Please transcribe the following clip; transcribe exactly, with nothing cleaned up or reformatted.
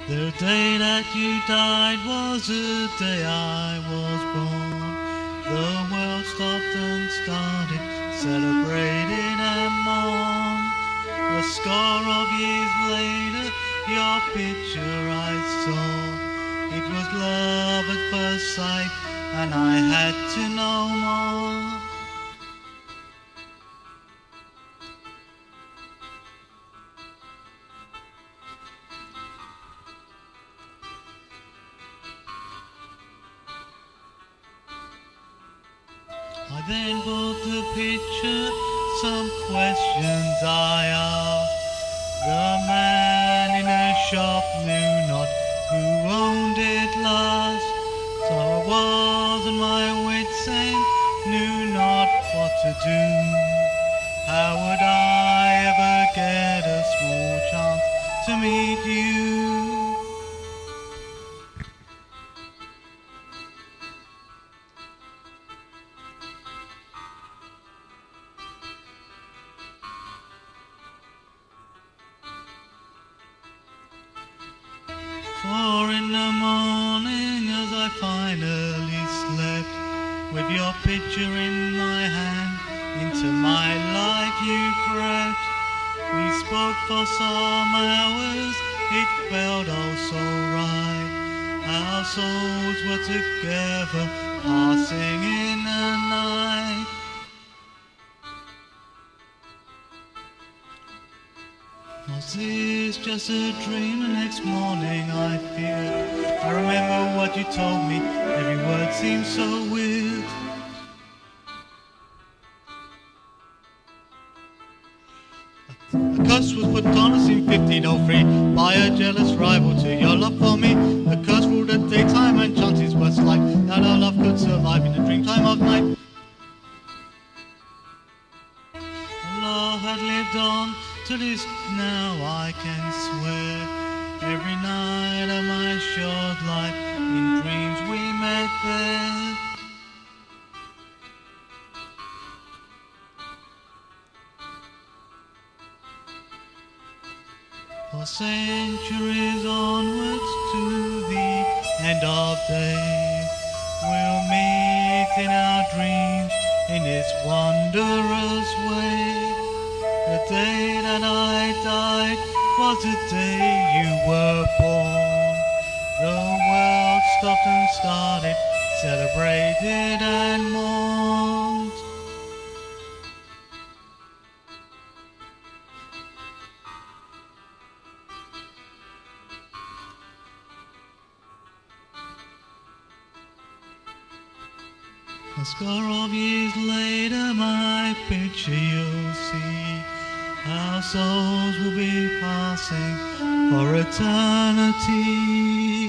The day that you died was the day I was born. The world stopped and started, celebrated and mourned. A score of years later, your picture I saw. It was love at first sight, and I had to know more. I then bought the picture, some questions I asked. The man in the shop knew not who owned it last. So I was on my wits' end, knew not what to do. How would I ever get a small chance to meet you? Four in the morning as I finally slept, with your picture in my hand, into my life you crept. We spoke for some hours, it felt oh so right. Our souls were together, passing in the night. Was this just a dream? The next morning I feared. I remember what you told me, every word seemed so weird. A curse was put on us in fifteen oh three by a jealous rival to your love for me. The curse ruled at daytime and chances were slight that our love could survive in the dreamtime of night. Allah had lived on to this now I can swear. Every night of my short life, in dreams we met there. For centuries onwards to the end of days, we'll meet in our dreams in this wondrous way. The day that I died was the day you were born. The world stopped and started, celebrated and mourned. A score of years later, my picture you'll see. Our souls will be passing for eternity.